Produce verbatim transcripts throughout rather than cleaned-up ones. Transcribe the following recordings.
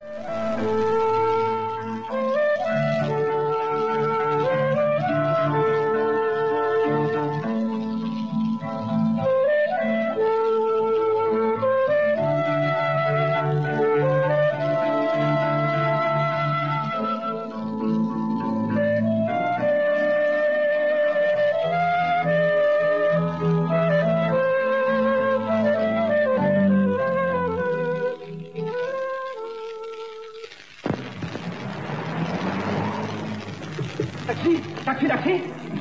Taxi, taxi.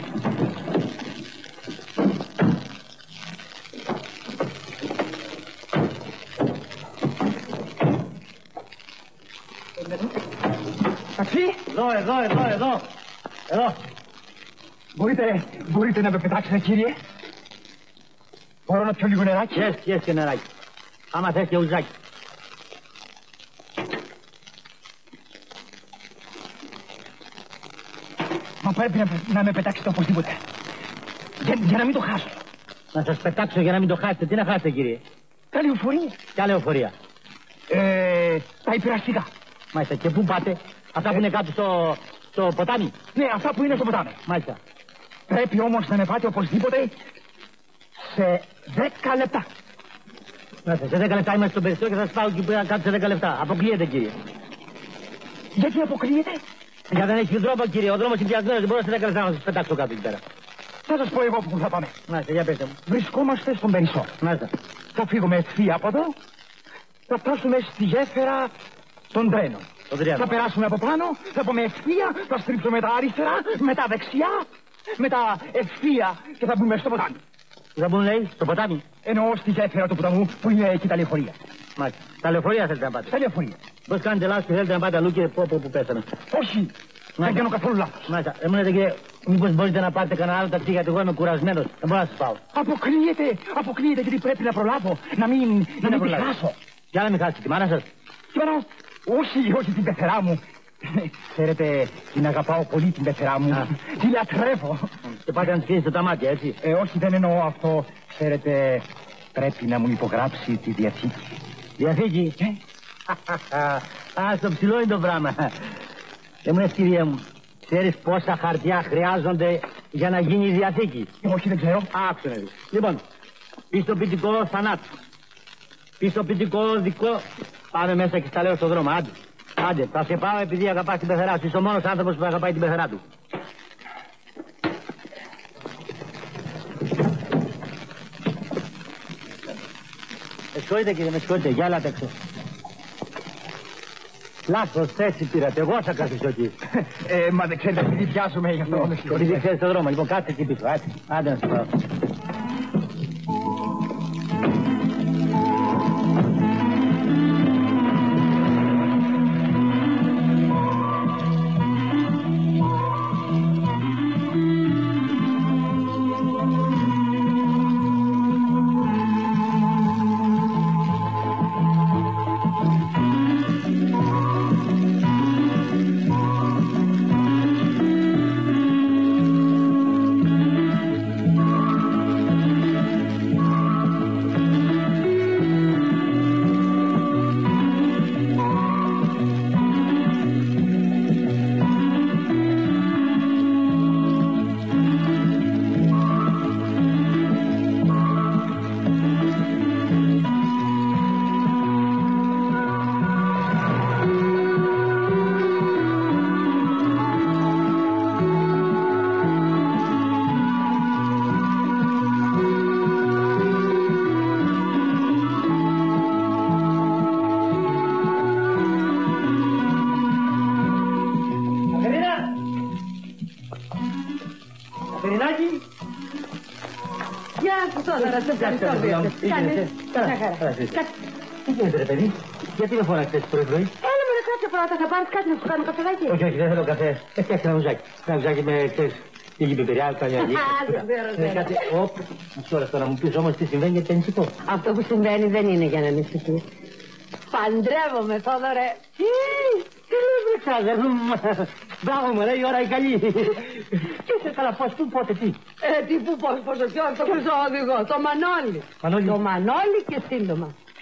Ταξί. Εδώ, εδώ, εδώ, εδώ. Εδώ. Μπορείτε, μπορείτε να με πετάξετε, κύριε. Μπορώ να πιω λίγο νεράκι. Yes, yes και νεράκι. Άμα θες και ουζάκι. Μα πρέπει να, να με πετάξετε οπωσδήποτε. Για, για να μην το χάσω. Να σας πετάξω για να μην το χάσετε. Τι να χάσετε, κύριε? Τα λεωφορεία. Ποια λεωφορεία? Ε, τα υπεραστικά. Μάλιστα. Και πού πάτε? Αυτά ε... που είναι κάτω στο, στο ποτάμι. Ναι, αυτά που είναι στο ποτάμι. Μάλιστα. Πρέπει όμως να με πάτε οπωσδήποτε σε δέκα λεπτά. Μάλιστα. Σε δέκα λεπτά είμαστε στο περισσότερο και θα σας πάω εκεί που είναι κάτω σε δέκα λεπτά. Αποκλείεται, κύριε. Γιατί αποκλείεται? Για δεν έχει δρόμο, κύριε. Ο δρόμος είναι πιασμένος. Δεν μπορώ σε δέκα λεπτά να σας πετάξω κάτω εκεί πέρα. Θα σας πω εγώ που θα πάμε. Μάλιστα, για πέστε μου. Βρισκόμαστε στον Περισσό. Μάλιστα. Θα φύγουμε ευθεία από εδώ. Θα φτάσουμε στη γέφυρα των τρένων. Θα περάσουμε από πάνω, θα πάμε ευθεία, θα στρίψουμε τα αριστερά, μετά δεξιά, μετά ευθεία και θα μπούμε στο ποτάμι. Θα μπουν, λέει, στο ποτάμι? Εννοώ στη γέφυρα του ποταμού που είναι εκεί τα λεωφορεία. Μάλιστα. Τα λεωφορεία θέλετε να πάτε? Τα λεωφορεία. Πώς κάνετε λάθος και θέλετε να πάτε αλλού και πω πω που πέσαμε? Όχι. Δεν κάνω καθόλου λάθος. Μάλιστα. Ε, μου λέτε, κύριε, μήπως μπορείτε να πάρετε κανένα άλλο ταξί, γιατί εγώ είμαι κουρασμένος. Δεν μπορώ να σας πάω. Αποκλείεται, αποκλείεται, γιατί πρέπει να προλάβω, να μην, να μην τη χάσω. Για να μην χάσετε τη μάνα σας? Τι μάνα? Όχι, όχι την πεθερά μου. Ξέρετε, την αγαπάω πολύ την πεθερά μου. Τη λατρεύω. Και πάτε να της κλείσετε τα μάτια, έτσι? Ε, όχι, δεν εννοώ αυτό. Ξέρετε, πρέπει να μου υπογράψει τη διαθήκη. Διαθήκη? Ε? Α, στο ψηλό είναι το πράγμα. Δεν μου λες, κυρία μου, ξέρεις πόσα χαρτιά χρειάζονται για να γίνει η διαθήκη? Ε, όχι, δεν ξέρω. Άκουσε να δεις. Λοιπόν, πιστοποιητικό θανάτου. Πιστοποιητικό δικό. Πάμε μέσα και στα λέω στον δρόμο. Άντε. Άντε, θα σε πάω επειδή αγαπάς την πεθερά σου. Είσαι ο μόνος άνθρωπος που αγαπάει την πεθερά του. Με συγχωρείτε, κύριε, με συγχωρείτε. Για έλατε έξω. Λάθος θέση πήρατε. Εγώ θα καθίσω εκεί. Ε, μα δεν ξέρετε επειδή πιάσουμε γι' αυτό. Επειδή ξέρεις τον δρόμο. Λοιπόν, κάτσε εκεί πίσω. Άντε, άντε να σου πάω. Τι γίνεται, ρε παιδί, γιατί με φωνάξες το πρωί-πρωί? Έλα με ρε κάτσε πρώτα, θα πάρεις κάτι να σου κάνω καφεδάκι. Όχι, όχι, δεν θέλω καφέ. Έφτιαξε ένα ουζάκι. Ένα ουζάκι με, ξέρεις, λίγη πιπεριά, καλιά λίγη. Α, δεν ξέρω, δεν κάτι, όπ, μισό τώρα μου πεις όμως τι συμβαίνει γιατί ανησυχώ. Αυτό που συμβαίνει δεν είναι για να ανησυχείς. Παντρεύομαι, Θόδωρε. Τι λες βρε ξάδερ, μπράβο μου, λέει η ώρα η καλή. Και είσαι καλά, πώς, πού, πότε, τι? Ε, τι, πού, πώς, πώς, ποιος, το χρυσό οδηγό, το Μανώλη. Μανώλη. Το Μανώλη και σύντομα.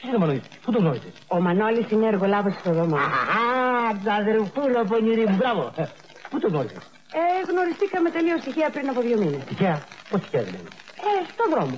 Ποιος είναι ο Μανώλης, πού τον γνώρισες? Ο Μανώλης είναι εργολάβος στο δωμό. Αχα, ξαδερφούλο πονηρή μου, μπράβο. Πού τον γνώρισες? Ε, γνωριστήκαμε τελείως τυχαία πριν από δύο μήνες. Τυχαία, πώς τυχαία δηλαδή? Ε, στον δρόμο.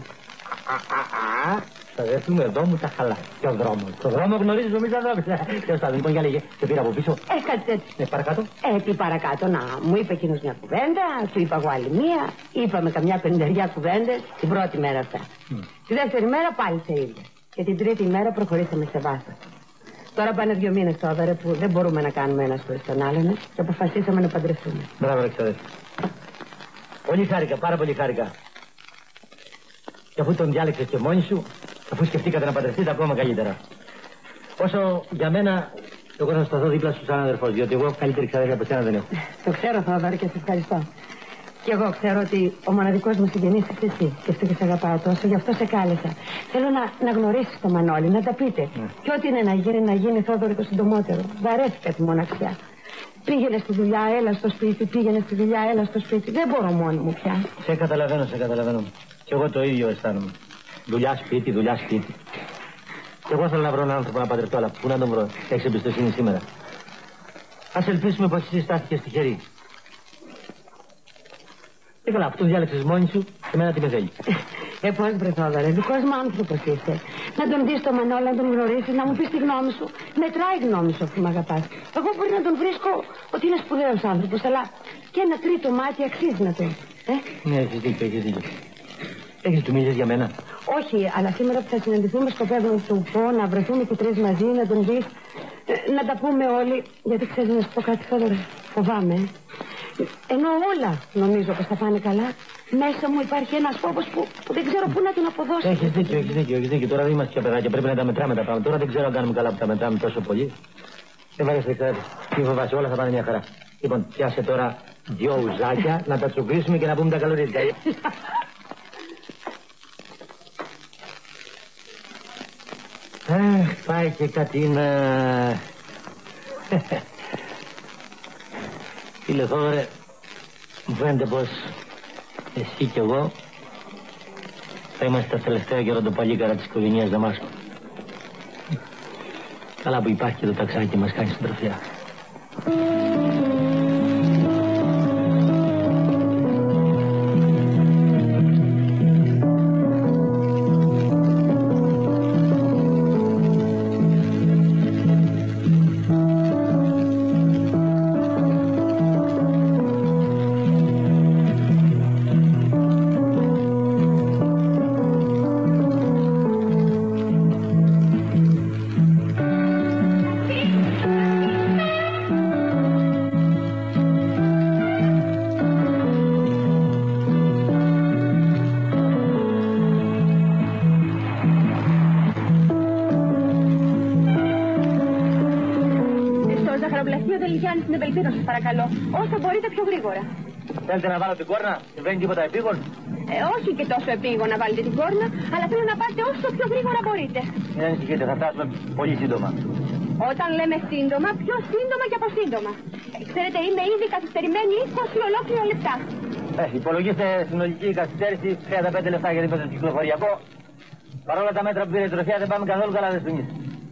Θα δεθούμε εδώ μου τα χαλά. Ποιο δρόμο? Το δρόμο γνωρίζεις εμείς ανθρώπους. Ποιος θα λοιπόν, για λέγε, σε πήρα από πίσω. Ε, κάτι τέτοιο. Ναι, παρακάτω. Ε, τι παρακάτω, να, μου είπε εκείνος μια κουβέντα, του είπα εγώ άλλη μία, είπαμε καμιά πενηνταριά κουβέντες την πρώτη μέρα αυτά. Mm. Τη δεύτερη μέρα πάλι σε ίδια. Και την τρίτη μέρα προχωρήσαμε σε βάθος. Τώρα πάνε δύο μήνες τώρα που δεν μπορούμε να κάνουμε ένας χωρίς τον άλλον και αποφασίσαμε να παντρευτούμε. Μπράβο, Αλεξανδρέ. Πολύ χάρηκα, πάρα πολύ χάρηκα. Και αφού τον διάλεξες και μόνη σου, αφού σκεφτήκατε να παντρευτείτε, ακόμα καλύτερα. Όσο για μένα, εγώ θα σταθώ δίπλα σου σαν αδερφός, διότι εγώ καλύτερη ξαδέρφη από εσένα δεν έχω. Το ξέρω, Θόδωρο, και σε ευχαριστώ. Και εγώ ξέρω ότι ο μοναδικός μου συγγενής είσαι εσύ. Και αυτό και σε αγαπάω τόσο, γι' αυτό σε κάλεσα. Θέλω να, να γνωρίσεις το Μανώλη, να τα πείτε. Mm. Και ό,τι είναι να γίνει, να γίνει, Θόδωρο, το συντομότερο. Βαρέθηκα τη μοναξιά. Πήγαινε στη δουλειά, έλα στο σπίτι, πήγαινε στη δουλειά, έλα στο σπίτι. Δεν μπορώ μόνη μου πια. Σε καταλαβαίνω, σε καταλαβαίνω. Κι εγώ το ίδιο αισθάνομαι. Δουλειά σπίτι, δουλειά σπίτι. Κι εγώ θέλω να βρω έναν άνθρωπο να παντρευτώ, αλλά πού να τον βρω? Έχεις εμπιστοσύνη σήμερα? Ας ελπίσουμε πως εσύ στάθηκες τυχερή. Και καλά, αυτόν διάλεξες μόνη σου, και εμένα τι με θέλει. Ε, πώς βρε Θόδωρε, δικός μου άνθρωπος είσαι. Να τον δεις το Μανώλη, να τον γνωρίσεις, να μου πεις τη γνώμη σου. Μετράει η γνώμη σου αφού μ' αγαπάς. Εγώ μπορεί να τον βρίσκω ότι είναι σπουδαίος άνθρωπος, αλλά και ένα τρίτο μάτι αξίζει να το έχει. Ε? Ναι, έχεις δίκιο, έχεις δίκιο. Έχεις του μίλησες για μένα? Όχι, αλλά σήμερα που θα συναντηθούμε σκοπεύω να του πω να βρεθούμε και τρεις μαζί, να τον δεις, να τα πούμε όλοι. Γιατί ξέρεις να σου πω κάτι, Θόδωρε, φοβάμαι. Ενώ όλα νομίζω πως θα πάνε καλά, μέσα μου υπάρχει ένας φόβος που, που δεν ξέρω πού να τον αποδώσω. Έχεις δίκιο, έχεις δίκιο, έχεις δίκιο. Τώρα δεν είμαστε πια παιδάκια, πρέπει να τα μετράμε τα πράγματα. Τώρα δεν ξέρω αν κάνουμε καλά που τα μετράμε τόσο πολύ. Δεν βαρέσει, ξέρετε. Μη φοβάσαι, όλα θα πάνε μια χαρά. Λοιπόν, πιάσε τώρα δυο ουζάκια να τα τσουκρίσουμε και να πούμε τα καλωρίτικα. Αχ, πάει και κάτι να... Φίλε Θόδωρε, μου φαίνεται πως εσύ κι εγώ θα είμαστε τα τελευταία γεροντοπαλίκαρα της οικογένειας Δαμάσκου. Καλά που υπάρχει και το ταξάκι μας κάνει συντροφιά. Στην Ευελπίδα σας παρακαλώ, όσο μπορείτε πιο γρήγορα. Θέλετε να βάλω την κόρνα, συμβαίνει τίποτα επίγον? Ε, όχι και τόσο επίγον να βάλετε την κόρνα, αλλά θέλω να πάτε όσο πιο γρήγορα μπορείτε. Μην ανησυχείτε, θα φτάσουμε πολύ σύντομα. Όταν λέμε σύντομα, πιο σύντομα και από σύντομα. Ε, ξέρετε, είμαι ήδη καθυστερημένη είκοσι ολόκληρα λεπτά. Ε, υπολογίστε συνολική καθυστέρηση τριάντα πέντε λεπτά γιατί είπε το κυκλοφοριακό. Παρόλα τα μέτρα που πήρε η τροχιά δεν πάμε καθόλου καλά, δεν στουνείς.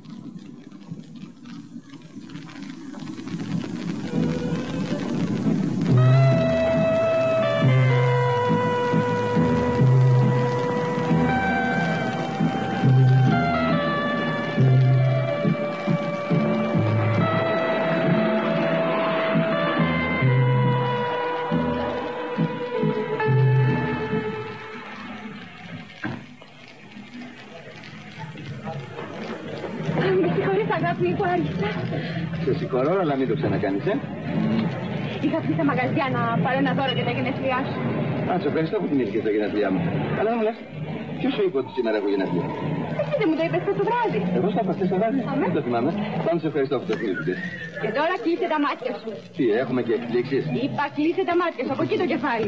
Που άργησα. Σε συγχωρώ, αλλά μην το ξανακάνεις, ε. Είχα πει στα μαγαζιά να πάρω ένα δώρο για τα γενέθλιά σου. Α, σε ευχαριστώ που θυμήθηκες τα γενέθλιά μου. Αλλά να μου λες, ποιος σου είπε ότι σήμερα έχω γενέθλια? Εσύ δεν μου το είπες χθες το βράδυ. Εγώ στο είπα χθες το βράδυ. Αμέ. Δεν το θυμάμαι. Πάμε σε ευχαριστώ που το θυμήθηκες. Και τώρα κλείσε τα μάτια σου. Τι, έχουμε και εκπλήξεις? Είπα κλείσε τα μάτια σου, από εκεί το κεφάλι.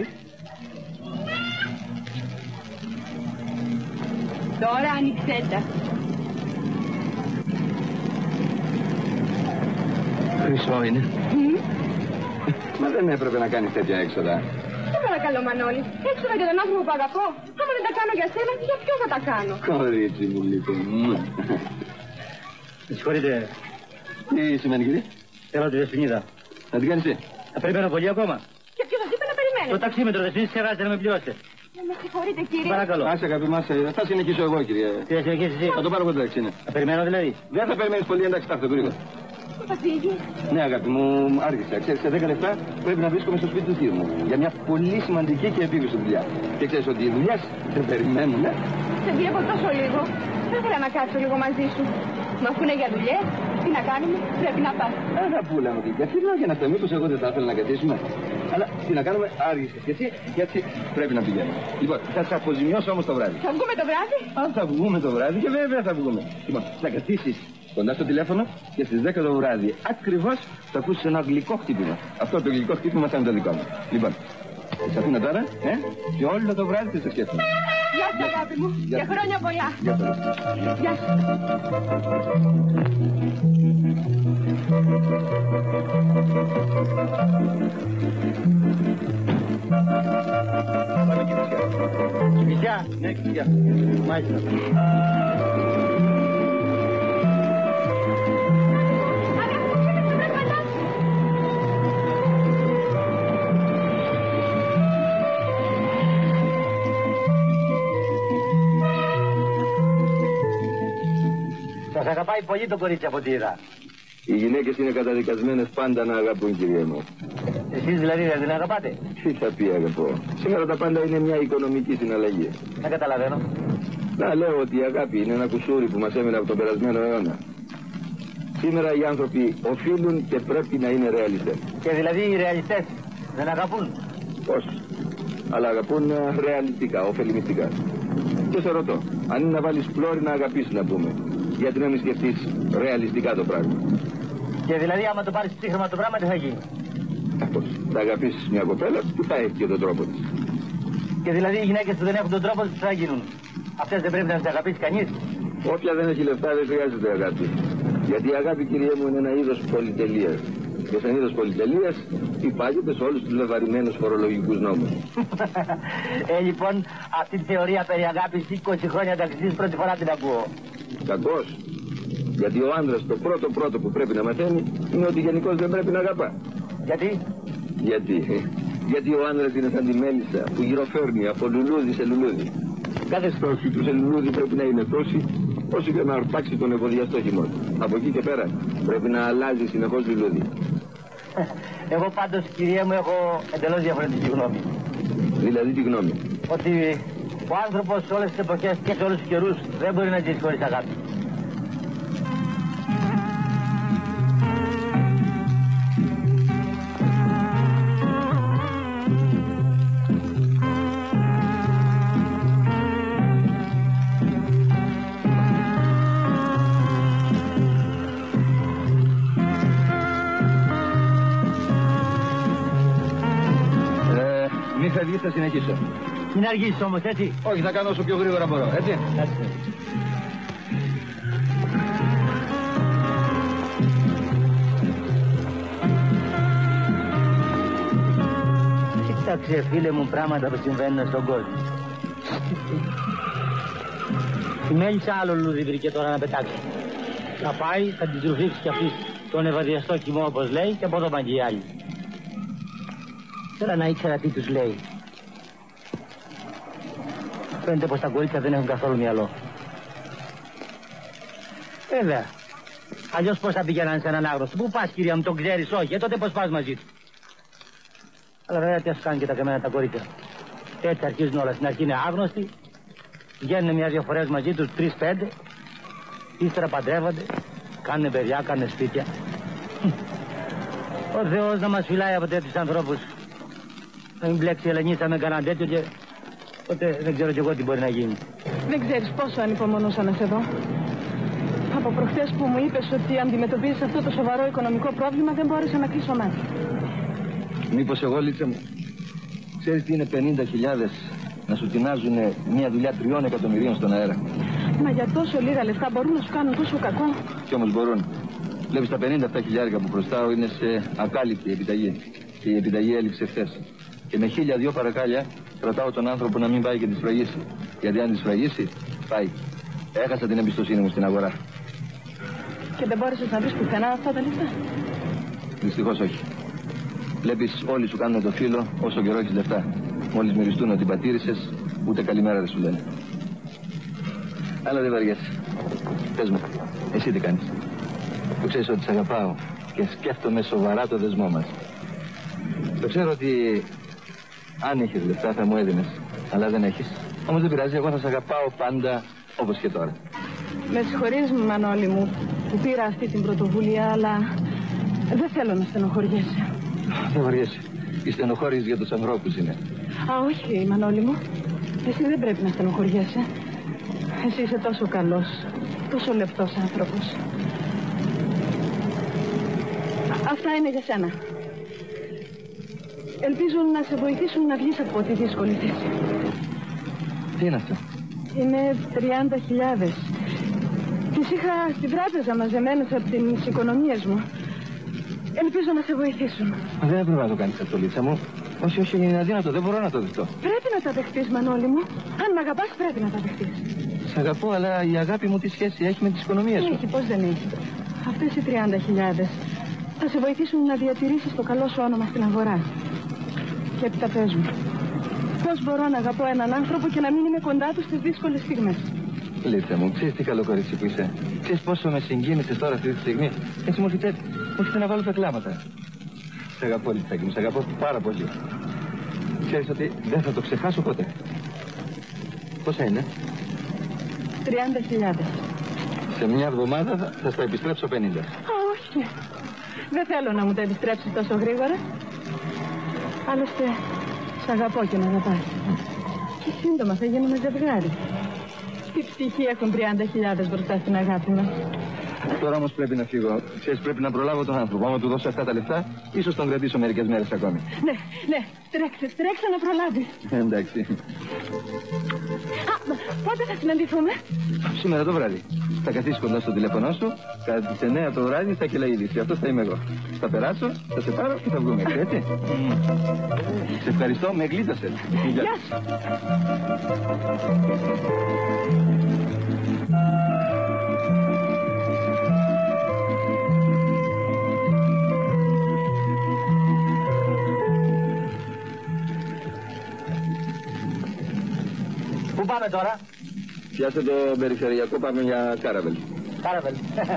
Τώρα άνοιξέ τα. Χρυσό είναι. Mm. Μα δεν έπρεπε να κάνεις τέτοια έξοδα. Σε παρακαλώ, Μανώλη. Έξοδα για τον άνθρωπο που αγαπώ. Άμα δεν τα κάνω για σένα, για ποιο θα τα κάνω. Κορίτσι μου, λοιπόν. Με συγχωρείτε. Τι σημαίνει, κύριε? Θέλω τη Δεσποινίδα. Να την κάνεις εσύ? Θα περιμένω πολύ ακόμα. Και ποιο σας είπε να περιμένετε? Το ταξίμετρο Δεσποινίδα ξεχάσετε να με πληρώσετε. Με συγχωρείτε, κύριε. Παρακαλώ. Άσε, αγάπη μας, θα συνεχίσω εγώ, κύριε. Τι θα συνεχίσεις εσύ? Θα το πάρω εγώ το ταξί, ναι. Θα περιμένω δηλαδή. Δεν θα περιμένεις πολύ, εντάξει, τάχτε γρήγορα. Θα φύγει. Ναι, αγάπη μου, άργησα. Ξέρεις, σε δέκα λεπτά πρέπει να βρίσκομαι στο σπίτι του θείου μου. Για μια πολύ σημαντική και επίγουσα δουλειά. Και ξέρεις ότι οι δουλειές δεν περιμένουν, ναι. Σε βλέπω τόσο λίγο. Θα ήθελα να κάτσω λίγο μαζί σου. Μα αφού είναι για δουλειές, τι να κάνουμε, πρέπει να πας. Αγαπούλα μου, γιατί λόγια να τα μήπως εγώ δεν θα ήθελα να καθίσουμε. Αλλά τι να κάνουμε, άργησες και εσύ, γιατί πρέπει να πηγαίνουμε. Λοιπόν, θα σε αποζημιώσω όμως το βράδυ. Θα βγούμε το βράδυ. Αν θα βγούμε το βράδυ, και βέβαια θα βγούμε. Λοιπόν, θα καθίσεις κοντά στο τηλέφωνο και στις δέκα το βράδυ ακριβώς θα ακούσεις ένα γλυκό χτύπημα. Αυτό το γλυκό χτύπημα θα είναι το δικό μου. Λοιπόν, σε αφήνω τώρα, ε, και όλο το βράδυ θα σε σκέφτομαι. Γεια σου, αγάπη μου. Γεια Και χρόνια πολλά. Γεια σας. Γεια σου. Πάμε Κηφισιά. Κηφισιά. Ναι, Κηφισιά. Μάλιστα. Σας αγαπάει πολύ το κορίτσι από ό,τι είδα. Οι γυναίκες είναι καταδικασμένες πάντα να αγαπούν, κύριε μου. Εσείς δηλαδή δεν την αγαπάτε? Τι θα πει, αγαπώ. Σήμερα τα πάντα είναι μια οικονομική συναλλαγή. Δεν καταλαβαίνω. Να λέω ότι η αγάπη είναι ένα κουσούρι που μας έμεινε από τον περασμένο αιώνα. Σήμερα οι άνθρωποι οφείλουν και πρέπει να είναι ρεαλιστές. Και δηλαδή οι ρεαλιστές δεν αγαπούν? Πώς? Αλλά αγαπούν ρεαλιστικά, ωφελημιστικά. Και σε ρωτώ, αν είναι να βάλεις πλώρη να αγαπήσεις, να πούμε, γιατί να μην σκεφτείς ρεαλιστικά το πράγμα. Και δηλαδή άμα το πάρεις ψύχρεμα το πράγμα τι θα γίνει? Πώς? Θα αγαπήσεις μια κοπέλα που θα έχει και τον τρόπο της. Και δηλαδή οι γυναίκες που δεν έχουν τον τρόπο τους θα γίνουν? Αυτές δεν πρέπει να τις αγαπήσει κανείς? Όποια δεν έχει λεφτά δεν χρειάζεται αγάπη. Γιατί η αγάπη, κύριε μου, είναι ένα είδος πολυτελείας. Και σαν είδος πολυτελείας υπάγεται σε όλους τους λεβαρημένους φορολογικούς νόμους. ε, λοιπόν, αυτή τη θεωρία περί αγάπης είκοσι χρόνια ταξιδής πρώτη φορά την ακούω. Κακός. Γιατί ο άντρας το πρώτο πρώτο που πρέπει να μαθαίνει είναι ότι γενικώς δεν πρέπει να αγαπά. Γιατί? Γιατί? Γιατί ο άντρας είναι σαν τη μέλισσα που γυροφέρνει από λουλούδι σε λουλούδι. Κάθε στρώση του σε λουλούδι πρέπει να είναι τόση όσο και να αρπάξει τον ευωδιαστό χειμώνα. Από εκεί και πέρα πρέπει να αλλάζει συνεχώς λουλούδι. Εγώ πάντως, κυρία μου, έχω εντελώς διαφορετική γνώμη. Δηλαδή τι γνώμη? Ότι ο άνθρωπος σε όλες τις εποχές και σε όλους τους καιρούς δεν μπορεί να ζήσει χωρίς αγάπη. Μη φεύγεις, θα συνεχίσω. Μην αργήσεις όμως, έτσι. Όχι, θα κάνω όσο πιο γρήγορα μπορώ, έτσι. Έτσι. Κοίταξε, φίλε μου, πράγματα που συμβαίνουν στον κόσμο. Η μέλισσα άλλο λουλούδι βρήκε τώρα να πετάξει. Θα πάει, θα την τρουφήξει κι αυτή τον ευαδιαστό κοιμό, όπως λέει, και από εδώ πάνε και οι άλλοι. Θέλω να ήξερα τι τους λέει. Φαίνεται πως τα κορίτσια δεν έχουν καθόλου μυαλό. Βέβαια. Αλλιώς πώς θα πήγαιναν σε έναν άγνωστο? Πού πας, κυρία μου, τον ξέρεις? Όχι. Ε, τότε πώς πας μαζί του? Αλλά βέβαια τι ας κάνουν και τα καμένα τα κορίτσια. Έτσι αρχίζουν όλα. Στην αρχή είναι άγνωστοι. Βγαίνουν μια-δυο φορές μαζί τους, τρεις-πέντε. Ύστερα παντρεύονται. Κάνουν παιδιά, κάνουν σπίτια. Ο Θεός να μας φυλάει από τέτοιους ανθρώπους. Να μην μπλέξει η Ελενίτσα με κανέναν τέτοιο και τότε δεν ξέρω κι εγώ τι μπορεί να γίνει. Δεν ξέρεις πόσο ανυπομονούσα να σε δω. Από προχθές που μου είπες ότι αντιμετωπίζεις αυτό το σοβαρό οικονομικό πρόβλημα δεν μπόρεσα να κλείσω μάτι. Μήπως εγώ, Λίτσα μου, ξέρεις τι είναι πενήντα χιλιάδες να σου τεινάζουν μια δουλειά τριών εκατομμυρίων στον αέρα? Μα για τόσο λίγα λεφτά μπορούν να σου κάνουν τόσο κακό? Κι όμως μπορούν. Βλέπεις, τα πενήντα επτά χιλιάρικα που προστάω είναι σε ακάλυπτη επιταγή. Και η επιταγή έληξε χθες. Και με χίλια δυο παρακάλια κρατάω τον άνθρωπο να μην πάει και τη σφραγίσει. Γιατί αν τη σφραγίσει, πάει. Έχασα την εμπιστοσύνη μου στην αγορά. Και δεν μπόρεσες να βρεις πουθενά αυτά τα λεφτά? Δυστυχώς όχι. Βλέπεις, όλοι σου κάνουν το φύλλο όσο καιρό έχεις λεφτά. Μόλις μυριστούν ότι πατήρισες, ούτε καλημέρα δεν σου λένε. Αλλά δεν βαριέσαι. Πες μου, εσύ τι κάνεις? Το ξέρεις ότι σ' αγαπάω και σκέφτομαι σοβαρά το δεσμό μας. Το ξέρω ότι αν έχεις λεφτά θα μου έδινες, αλλά δεν έχεις. Όμως δεν πειράζει, εγώ θα σ' αγαπάω πάντα όπως και τώρα. Με συγχωρείς, Μανώλη μου, που πήρα αυτή την πρωτοβουλία, αλλά δεν θέλω να στενοχωριέσαι. Δεν βαριέσαι. Η στενοχώρηση για τους ανθρώπους είναι. Α, όχι, Μανώλη μου. Εσύ δεν πρέπει να στενοχωριέσαι. Εσύ είσαι τόσο καλός, τόσο λεπτός άνθρωπος. Α, αυτά είναι για σένα. Ελπίζω να σε βοηθήσουν να βγεις από τη δύσκολη θέση. Τι είναι αυτό? Είναι τριάντα χιλιάδες. Τις είχα στην τράπεζα μαζεμένες από τις οικονομίες μου. Ελπίζω να σε βοηθήσουν. Δεν έπρεπε να το κάνεις αυτό, Λίτσα μου. Όχι, όχι, είναι αδύνατο, δεν μπορώ να το δεχτώ. Πρέπει να τα δεχτείς, Μανώλη μου. Αν με αγαπάς, πρέπει να τα δεχτείς. Σ' αγαπώ, αλλά η αγάπη μου τι σχέση έχει με τις οικονομίες σου? Έχει, πώς δεν έχει. Αυτές οι τριάντα χιλιάδες θα σε βοηθήσουν να διατηρήσεις το καλό σου όνομα στην αγορά. Και έπειτα πες μου, πώς μπορώ να αγαπώ έναν άνθρωπο και να μην είμαι κοντά του στις δύσκολες στιγμές? Λίτσα μου, ξέρεις τι καλό κορίτσι που είσαι. Ξέρεις πόσο με συγκίνησες τώρα αυτή τη στιγμή. Έτσι μου έρχεται, μου έρχεται να βάλω τα κλάματα. Σ' αγαπώ, Λιτσάκι μου, σ' αγαπώ πάρα πολύ. Ξέρεις ότι δεν θα το ξεχάσω ποτέ. Πόσα είναι? τριάντα χιλιάδες. Σε μια εβδομάδα θα, θα στα επιστρέψω πενήντα. Α, όχι. Δεν θέλω να μου τα επιστρέψεις τόσο γρήγορα. Άλλωστε, σ' αγαπώ και να αγαπάς. Και σύντομα θα γίνουμε ζευγάρι. Τι ψυχή έχουν τριάντα χιλιάδες μπροστά στην αγάπη μας. Τώρα όμως πρέπει να φύγω. Ξέρεις, πρέπει να προλάβω τον άνθρωπο. Άμα του δώσω αυτά τα λεφτά, ίσως τον κρατήσω μερικές μέρες ακόμη. Ναι, ναι, τρέξε, τρέξε να προλάβεις. Εντάξει. Α, πότε θα συναντηθούμε? Σήμερα το βράδυ. Θα καθίσεις κοντά στο τηλέφωνό σου, κατά τις εννιά το βράδυ θα κελάει είδηση. Αυτό θα είμαι εγώ. Θα περάσω, θα σε πάρω και θα βγούμε, έτσι. Σε ευχαριστώ, με γλίτωσες. Γεια σου. Πού πάμε τώρα? Πιάστε το περιφερειακό, πάμε για Κάραβελ. Κάραβελ.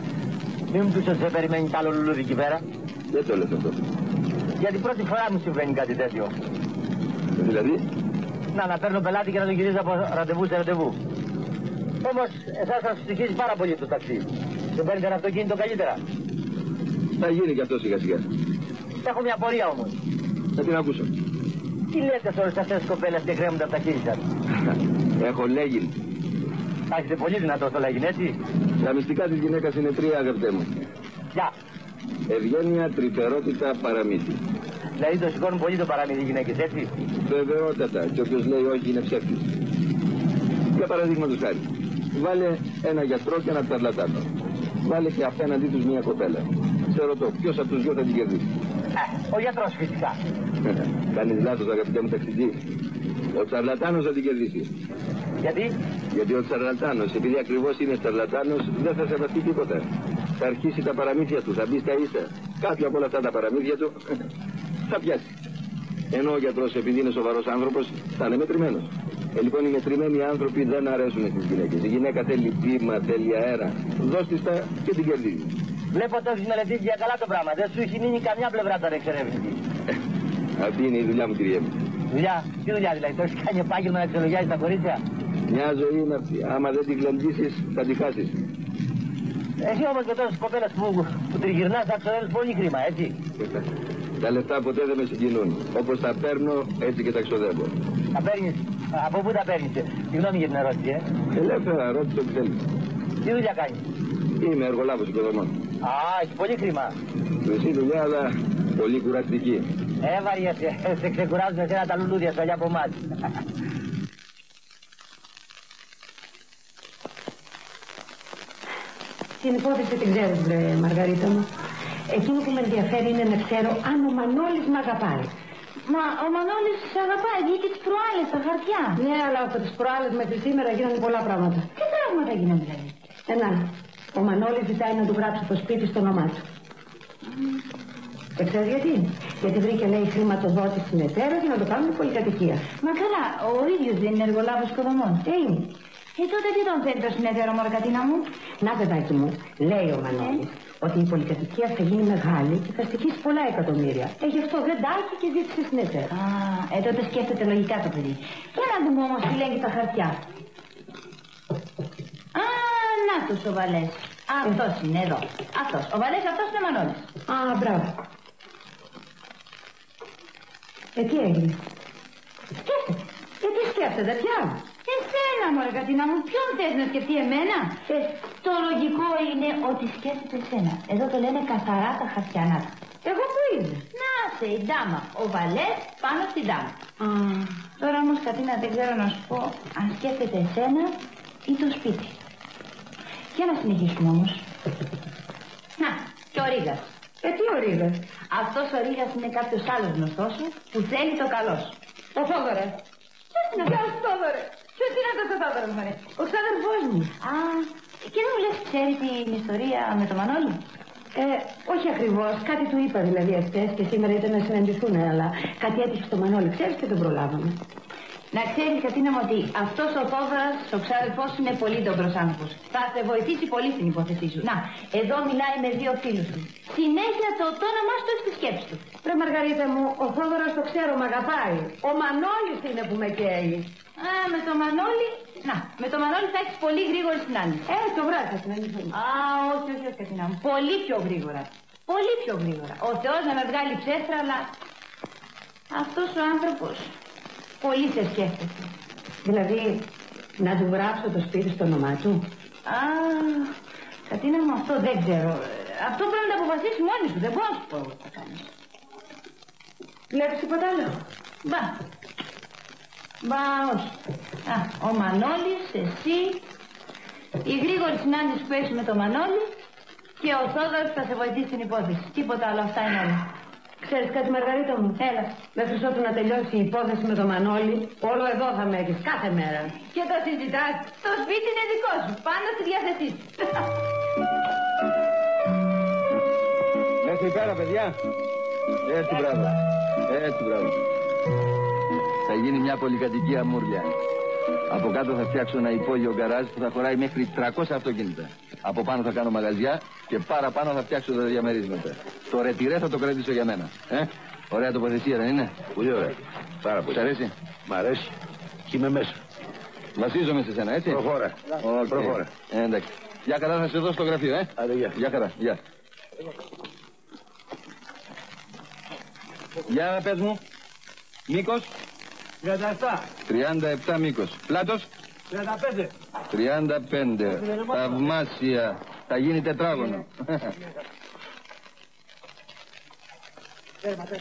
Μην μου πεις ότι σε περιμένει κι άλλο λουλούδι εκεί πέρα. Δεν το λες αυτό. Γιατί πρώτη φορά μου συμβαίνει κάτι τέτοιο. Δηλαδή? Να, να παίρνω πελάτη και να τον γυρίζω από ραντεβού σε ραντεβού. Όμως, εσάς θα σας στοιχίζει πάρα πολύ το ταξί. Δεν παίρνετε ένα αυτοκίνητο καλύτερα. Θα γίνει κι αυτό σιγά σιγά. Έχω μια πορεία όμως. Θα την ακούσω. Τι λέτε σε όλες αυτές τις κοπέλες και κρέμονται από τα χείλη σας? Έχω λέγειν. Θα έχετε πολύ δυνατό στο λέγειν, έτσι. Τα μυστικά της γυναίκας είναι τρία, αγαπητέ μου. Γεια. Ευγένεια, τρυφερότητα, παραμύθι. Δηλαδή το σηκώνουν πολύ το παραμύθι οι γυναίκες, έτσι. Βεβαιότατα. Και όποιος λέει όχι είναι ψεύτης. Για παραδείγματος χάρη. Βάλε ένα γιατρό και ένα τσαρλατάνο. Βάλε και απέναντί τους μια κοπέλα. Σε ρωτώ, ποιος από τους δυο θα την κερδίσει? Ε, ο γιατρός φυσικά. Κάνεις λάθος, αγαπητέ μου ταξιτζή. Ο τσαρλατάνος θα την κερδίσει. Γιατί? Γιατί ο τσαρλατάνος, επειδή ακριβώς είναι τσαρλατάνος, δεν θα σεβαστεί τίποτα. Θα αρχίσει τα παραμύθια του, θα μπει στα ίσα. Κάποια από όλα αυτά τα παραμύθια του θα πιάσει. Ενώ ο γιατρός, επειδή είναι σοβαρός άνθρωπος, θα είναι μετρημένος. Ε, λοιπόν, οι μετρημένοι άνθρωποι δεν αρέσουν στις γυναίκες. Η γυναίκα θέλει πείμα, θέλει αέρα. Δώσ' της τα και την κερδίζει. Βλέπω ότι έχεις μελετήσει για καλά το πράγμα. Δεν σου έχει μείνει καμιά πλευρά τώρα εξερεύνητη. Αυτή είναι η δουλειά μου, κυρία μου. Δουλειά, τι δουλειά δηλαδή? Το έχεις κάνει επάγγελμα να εξολογιάζεις τα κορίτσια? Μια ζωή είναι αυτή. Άμα δεν την γλεντήσεις, θα την χάσεις. Εσύ όμως με τόσες κοπέλες που, που τριγυρνάς θα ξοδεύεις πολύ χρήμα, έτσι. Τα λεφτά ποτέ δεν με συγκινούν. Όπως τα παίρνω, έτσι και τα ξοδεύω. Τα παίρνεις, από πού τα παίρνεις? Συγγνώμη για την ερώτηση, ε. Ελεύθερα, ρώτησε ό,τι θέλεις. Τι δουλειά κάνεις? Είμαι εργολάβος οικοδομών. Α, έχει πολύ χρήμα. Χρυσή δουλειά, αλλά πολύ κουραστική. Ε, βαριέσαι, σε ξεκουράζουν εσένα τα λουλούδια σου, αλλιά από εμάς. Την υπόθεση την ξέρεις, βρε Μαργαρίτα μου. Εκείνο που με ενδιαφέρει είναι να ξέρω αν ο Μανώλης μ' αγαπάει. Μα ο Μανώλης σε αγαπάει, βγήκε τις προάλλες στα χαρτιά. Ναι, αλλά από τις προάλλες μέχρι σήμερα γίνανε πολλά πράγματα. Τι πράγματα γίνανε δηλαδή? Ένα, ο Μανώλης ζητάει να του γράψει το σπίτι στο όνομά του. Mm. Και ξέρεις γιατί? Γιατί βρήκε, λέει, χρηματοδότηση στην εταίρα για να το κάνουν πολυκατοικία. Μα καλά, ο ίδιος δεν είναι εργολάβος οικοδομών. Ε, είναι. Ε, τότε τι τον θέλει το συνεταίρο, Μαρκατίνα μου? Να, παιδάκι μου, λέει ο Μανώλης, ε? ότι η πολυκατοικία θα γίνει μεγάλη και θα στοιχήσει πολλά εκατομμύρια. Ε, γι' αυτό δεν τάχει και ζήτησε συνεταίρο. Α, ε, τότε σκέφτεται λογικά το παιδί. Για να δούμε όμως τι λέγει τα χαρτιά. Α, να τους ο Βαλές. Αυτός ε. είναι εδώ. Αυτός. Ο Βαλές αυτός είναι ο Μανώλης. Α, μπράβο. Ε, τι έγινε? Σκέφτεται. Ε, τι σκέφτεται πια? Εσένα, μωρέ Κατίνα μου, ποιον θες να σκεφτεί εμένα? Ε, το λογικό είναι ότι σκέφτεται εσένα. Εδώ το λένε καθαρά τα χαρτιανά. Εγώ που είμαι? Να σε, η ντάμα. Ο Βαλές πάνω στην ντάμα. Α. Τώρα όμως, Κατίνα, δεν ξέρω να σου πω αν σκέφτεται εσένα ή το σπίτι. Για να συνεχίσουμε όμως. Να, και ο Ρήγας. Ε, τι ο Ρήγας? Αυτός ο Ρήγας είναι κάποιος άλλος γνωστός σου που θέλει το καλό σου. Ο Θόδωρας. Ποιος είναι αυτός ο Θόδωρας? Ποιος είναι αυτός ο Θόδωρας, μωρέ? Ο ξάδερφός μου. Α, και δεν μου λες, ξέρει την ιστορία με το Μανώλη? Ε, όχι ακριβώς. Κάτι του είπα δηλαδή εχθές και σήμερα ήταν να συναντηθούν, αλλά κάτι έτυχε στο Μανώλη, ξέρεις, και τον προλάβαμε. Να ξέρεις, Κατίνα μου, ότι αυτός ο Θόδωρας, ο ξάδερφός σου, είναι πολύ ντόμπρος άνθρωπος. Θα σε βοηθήσει πολύ στην υπόθεσή σου. Να, εδώ μιλάει με δύο φίλους του. Συνέχεια το, το όνομά σου στη σκέψη του. Ρε Μαργαρίτα μου, ο Θόδωρας το ξέρω, μ' αγαπάει. Ο Μανώλης είναι που με καίει. Α, με το Μανώλη. Να, με το Μανώλη θα έχεις πολύ γρήγορη συνάντηση. Ε, το βράδυ θα συναντηθούμε. Α, όχι, όχι, όχι, Κατίνα μου. Πολύ πιο γρήγορα. Πολύ πιο γρήγορα. Ο Θεός να με βγάλει ψεύτρα, αλλά αυτός ο άνθρωπος πολύ σε σκέφτεται. Δηλαδή, να του γράψω το σπίτι στο όνομά του? Α, Κατίνα μου, αυτό δεν ξέρω. Αυτό πρέπει να το αποφασίσει μόνη σου. Δεν μπορώ να σου πω εγώ τι θα κάνεις. Βλέπεις τίποτα άλλο? Μπα. Μπα, όχι. Α, ο Μανώλης, εσύ, η γρήγορη συνάντηση που έχεις με το Μανώλη και ο Θόδωρας θα σε βοηθήσει στην υπόθεση. Τίποτα άλλο, αυτά είναι όλα. Ξέρεις κάτι, Μαργαρίτα μου? Έλα. Μέχρι ότου να τελειώσει η υπόθεση με το Μανώλη, όλο εδώ θα με έχεις κάθε μέρα. Και το συζητάς. Το σπίτι είναι δικό σου. Πάνω στη διάθεσή σου. Μέχρι πέρα, παιδιά. Έτσι, μπράβο. Έτσι, μπράβο. Θα γίνει μια πολυκατοικία μούρλια. Από κάτω θα φτιάξω ένα υπόγειο γκαράζ που θα χωράει μέχρι τριακόσια αυτοκίνητα. Από πάνω θα κάνω μαγαζιά και παραπάνω θα φτιάξω τα διαμερίσματα. Το ρετυρέ θα το κρατήσω για μένα. Ε? Ωραία τοποθεσία, δεν είναι? Πολύ ωραία. Πάρα πολύ. Σ' αρέσει? Μ' αρέσει. Και είμαι μέσα. Βασίζομαι σε σένα, έτσι? Προχώρα. Okay. Προχώρα. Ε, εντάξει. Για καλά, θα σε δω στο γραφείο, ε. Άντε, γεια. Για χαρά, γεια. Για πες μου. Μήκος? τριάντα επτά. τριάντα επτά μήκος. Πλάτος? τριάντα πέντε. τριάντα πέντε. Θαυμάσια. Θα γίνει τετράγωνο. Τέρμα, τέρμα.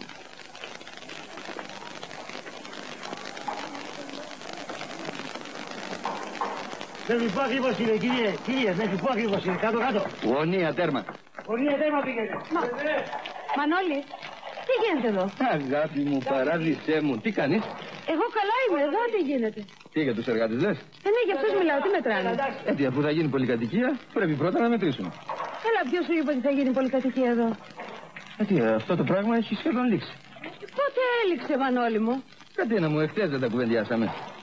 Δεν σου πω ακριβώς είναι, κύριε, κύριε, δεν σου πω ακριβώς είναι, κάτω, κάτω. Γωνία, τέρμα. Γωνία, τέρμα πήγαινε. Μα, Μανώλη, τι γίνεται εδώ? Αγάπη μου, παράδεισέ μου, τι κάνεις? Εγώ καλά είμαι, εδώ τι γίνεται? Τι για τους εργάτες λες? Ε, ναι, για αυτούς μιλάω, τι μετράνε? Έτσι, αφού θα γίνει πολυκατοικία, πρέπει πρώτα να μετρήσουμε. Έλα, ποιος σου είπε ότι θα γίνει πολυκατοικία εδώ? Έτσι, αυτό το πράγμα έχει σχεδόν λήξει. Πότε έληξε, Μανώλη μου? Κάτι να μου, εχθές δεν τα κουβεντιάσαμε.